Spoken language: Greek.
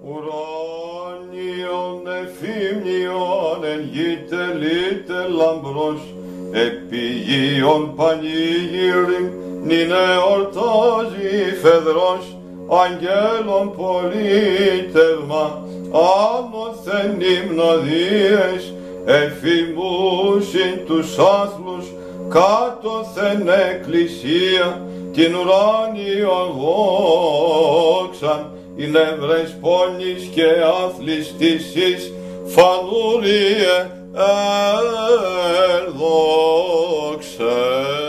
ουράνιον εφήμνιον εν γη τελείτε λαμπρός, επιγείον πανηγύριν νυν εορτάζει φεδρός, αγγέλων πολίτευμα, άνωθεν υμνοδίες, εφημούσιν τους άθλους, κάτωθεν εκκλησία, την ουράνιον δόξαν, οι νευρές πόνης και αθλιστήσεις, φανούριε ερδόξε.